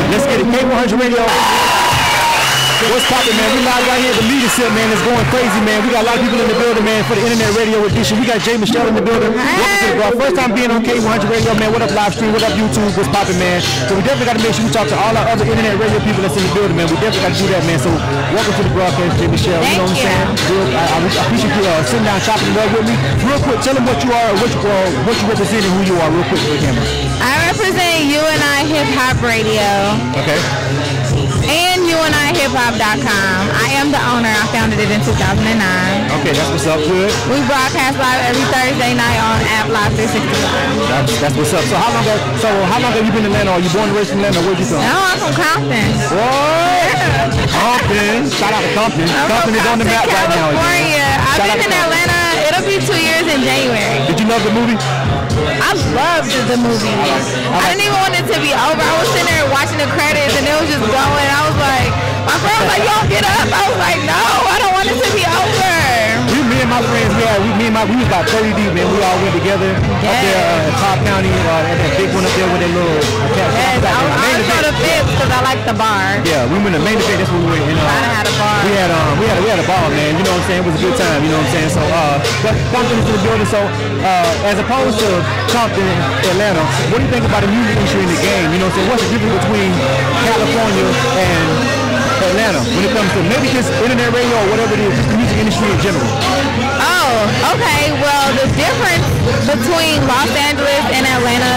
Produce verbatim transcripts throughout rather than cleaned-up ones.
Let's get it. K one hundred Radio. What's poppin', man? We live right here at the leadership, man. It's going crazy, man. We got a lot of people in the building, man, for the internet radio edition. We got Jae Michelle in the building. Welcome to the bro. First time being on K one hundred Radio, man. What up, live stream? What up, YouTube? What's poppin', man? So we definitely got to make sure we talk to all our other internet radio people that's in the building, man. We definitely got to do that, man. So welcome to the broadcast, Jae Michelle. Thank you know what I'm saying? Real, I, I appreciate you uh, sitting down, chopping it up with me. Real quick, tell them what you are, what you, uh, what you represent, and who you are, real quick for the camera. I represent U N I Hip Hop Radio. Okay. And U N I hip hop dot com. I am the owner. I founded it in two thousand nine. Okay, that's what's up. Good. We broadcast live every Thursday night on App Live three sixty-five. That's, that's what's up. So how long ago? So how long have you been in Atlanta? Are you born and raised in Atlanta? Where'd you from? No, I'm from Compton. What? Yeah. Compton. Shout out to Compton. I'm Compton is on the map right now. California. I've Shout been in Atlanta. It'll be two years in January. Did you love the movie? I loved the movie. I didn't even want it to be over. I was sitting there watching the credits and it was just going. I was like, my friend was like, y'all get up. I was like, no, I don't want it to be over. We, me and my friends, we, had, we, me and my, we was about thirty deep, man. We all went together yes. up there uh, in Cobb County, uh, at that big one up there with that little. Yes, I, I was going to Fifth because I like the bar. Yeah, we went to main event. That's when we went. You know, I had a bar. We had um, we had a, we had a ball, man. You know what I'm saying? It was a good time. You know what I'm saying? So uh, but Compton is in the building. So uh, as opposed to Compton, Atlanta, what do you think about the music industry in the game? You know what I'm saying? What's the difference between California and Atlanta when it comes to maybe just internet radio or whatever it is, just the music industry in general? Oh, okay. Well, the difference between Los Angeles and Atlanta,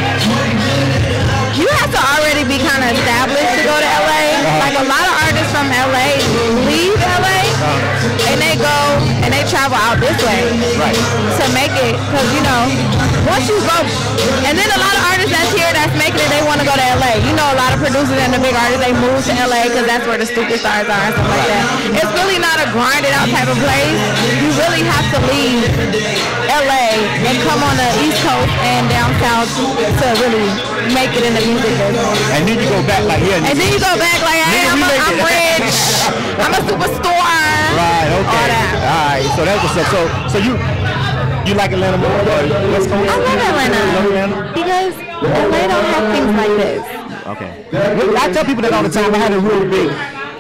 you have to already be kind of established to go to L A. Uh-huh. Like a lot of artists from L A leave L A uh-huh. and they go and they travel out this way right. to make it. Because, you know, once you go, and then a lot of artists that's here that's making it, they want to go to L A. You know, a lot of producers and the big artists, they move to L A because that's where the superstars are and stuff like that. It's really not a grinded out type of place. You really have to leave L A and come on the East Coast and down south to really make it in the music business. And then you go back like, yeah. And then you go back like, hey, I'm, a, I'm rich. I'm a superstar. Right, okay. All that. All right, so that's what's up. So, so you, you like Atlanta more? West Coast? I love Atlanta. You love Atlanta? Because L A don't have things like this. Okay. I tell people that all the time. I had a real big,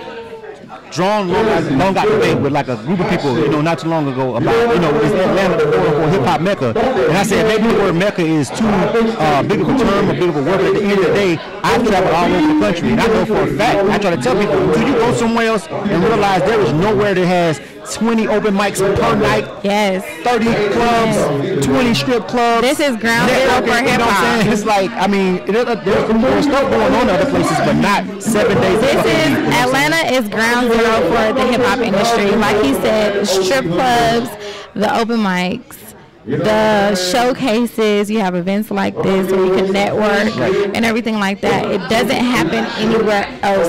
drawn, long, long out debate with like a group of people, you know, not too long ago about, you know, is Atlanta the quote unquote hip hop mecca? And I said maybe the word mecca is too uh, big of a term, or big of a word. But at the end of the day, I've traveled all over the country, and I know for a fact, I try to tell people, until you go somewhere else and realize there is nowhere that has twenty open mics per night, yes, thirty clubs, yes. twenty strip clubs. This is ground zero for hip hop. It's like, I mean, there's, there's stuff going on in other places, but not seven days. This is, Atlanta is ground zero for the hip hop industry. Like he said, strip clubs, the open mics, the showcases, you have events like this where you can network right. and everything like that. It doesn't happen anywhere else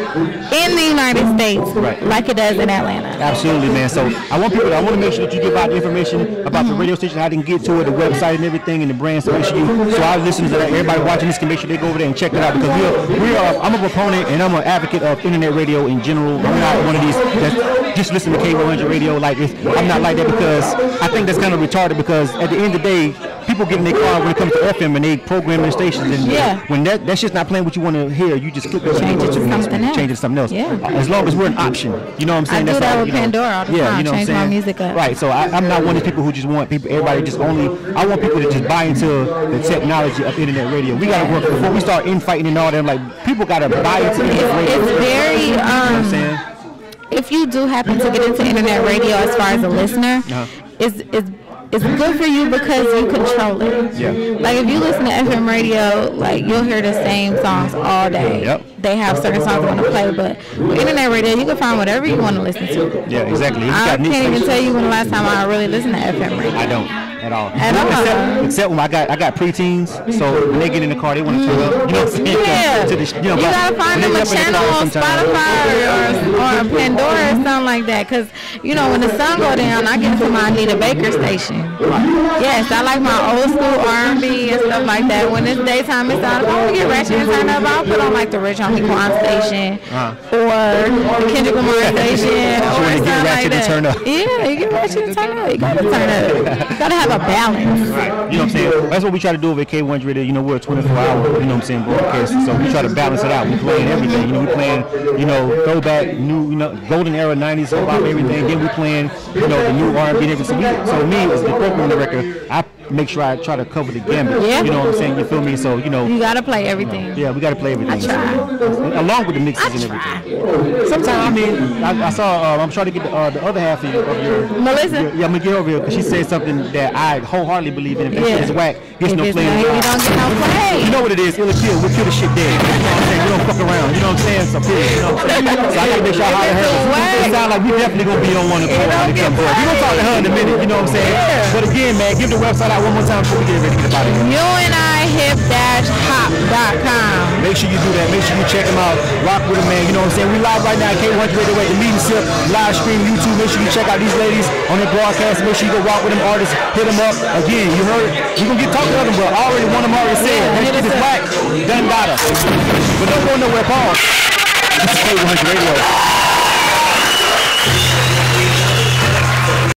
in the United States right. like it does in Atlanta. Absolutely, man. So I want people, I want to make sure that you give out the information about mm-hmm. the radio station, how they can get to it, the website and everything, and the brand. So make sure you, so our listeners, everybody watching this can make sure they go over there and check it out, because we are, we are, I'm a proponent and I'm an advocate of internet radio in general. I'm not one of these that just listen to K one hundred radio. Like, it's, I'm not like that, because I think that's kind of retarded. Because at the end of the day, people get in their car when it comes to F M and they program their stations, and yeah. when that that shit's not playing what you want to hear, you just click it, change it to something else. Change it to something else. Yeah. Uh, as long as we're an option, you know what I'm saying? I do that's that all, with you know, Pandora all the yeah, time. You know change what I'm my saying? music up. Right. So I, I'm not one of the people who just want people, everybody just only. I want people to just buy into the technology of internet radio. We gotta work before we start infighting and all that. Like, people gotta buy into internet radio. It's very. Um, you know what I'm saying? If you do happen to get into internet radio, as far as a listener, uh-huh. it's it's. It's good for you because you control it. Yeah. Like if you listen to F M radio, like you'll hear the same songs all day. Yep. They have certain songs they want to play, but with internet radio, you can find whatever you want to listen to. Yeah, exactly. You I can't even tell you when the last time I really listened to F M radio. I don't at all. At all. Except, except when I got I got preteens, so when they get in the car, they want to turn up. You know what I'm saying? Yeah. To the, you know, you gotta find them a channel on Spotify or, or Pandora or something like that, because you know when the sun go down, I get to my Anita Baker station. Yes, I like my old school R and B and stuff like that. When it's daytime, it's on. If I want to get ratchet and turn up, I'll put on like the Rich Homie Jimmy Quan station Uh-huh. or the Kendrick Lamar station You or want to get something like ratchet and that. turn up. Yeah, you get ratchet and turn up. You gotta turn up. You gotta have a balance. Right. You know what I'm saying? That's what we try to do over at K one Radio. You know, we're a twenty-four hour, you know what I'm saying, broadcast. So we try to balance it out. We playing everything. You know, we playing, you know, throwback, new, you know, golden era nineties hip hop, everything. Then we playing, you know, the new R and B and everything. So, we, so me, as the program record, I make sure I try to cover the gambit. Yeah. You know what I'm saying? You feel me? So, you know. You gotta play everything. Yeah, we gotta play everything. I try. So, along with the mixes I and try. everything. Sometimes, I mean, I, I saw, uh, I'm trying to get the, uh, the other half of your, of your Melissa? your, yeah, I'm gonna get over here because she said something that I wholeheartedly believe in. If that Yeah. shit is whack, gets If no it's play. not- you don't get no play. You know what it is? It'll kill. We'll kill the shit dead. You know what I'm saying? We don't fuck around. You know what I'm saying? So, period. You know what I'm saying? So I gotta make sure I holler at her. It sound like we definitely gonna be on one of the when it comes up. We gonna talk to her in a minute. You know what I'm saying? Yeah. But again, man, give the website out one more time before we get ready to get about it. U N I hip dash hop dot com. Make sure you do that. Make sure you check them out. Rock with them, man. You know what I'm saying? We live right now at K one hundred Radio at the meeting sip, live stream, YouTube. Make sure you check out these ladies on their broadcast. Make sure you go walk with them artists. Hit them up. Again, you heard it. We're going to get talking to them, but already one of them already said, Yeah, that hit shit us is up. whack. Done got us. But don't go nowhere, pause. This is K one hundred Radio.